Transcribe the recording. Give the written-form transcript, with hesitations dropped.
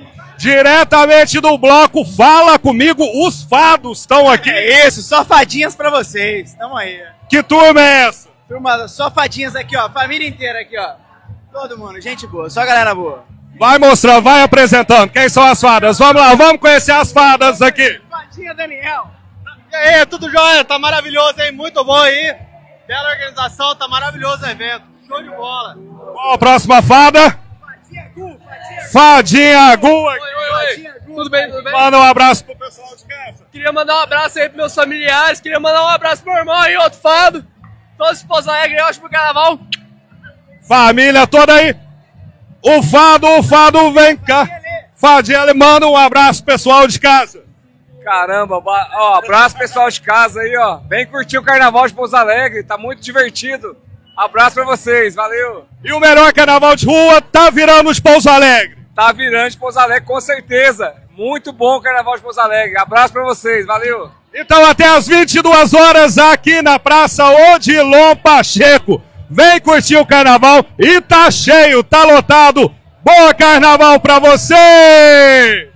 Diretamente do bloco Fala Comigo, os fados estão aqui. É isso, só fadinhas pra vocês. Tamo aí. Que turma é essa? Turma, só fadinhas aqui, ó. Família inteira aqui, ó. Todo mundo, gente boa, só galera boa. Vai mostrando, vai apresentando. Quem são as fadas? Vamos lá, vamos conhecer as fadas aqui. Fadinha Daniel. E aí, tudo jóia? Tá maravilhoso, hein? Muito bom aí. Bela organização, tá maravilhoso o evento. Show de bola. Qual a próxima fada? Fadinha Gu, Fadinha Gu. Oi. Tudo bem? Manda um abraço pro pessoal de casa. Queria mandar um abraço aí pros meus familiares, queria mandar um abraço pro meu irmão aí, outro fado. Todos os Pouso Alegre, ótimo carnaval. Família toda aí. O fado, vem cá. Fadinha, manda um abraço pro pessoal de casa. Caramba, ó, abraço pessoal de casa aí, ó. Vem curtir o carnaval de Pouso Alegre, tá muito divertido. Abraço pra vocês, valeu. E o melhor carnaval de rua tá virando de Pouso Alegre. Tá virando de Pouso Alegre, com certeza. Muito bom o carnaval de Pouso Alegre. Abraço pra vocês, valeu. Então até às 22 horas aqui na Praça Odilon Pacheco. Vem curtir o carnaval e tá cheio, tá lotado. Boa carnaval pra você!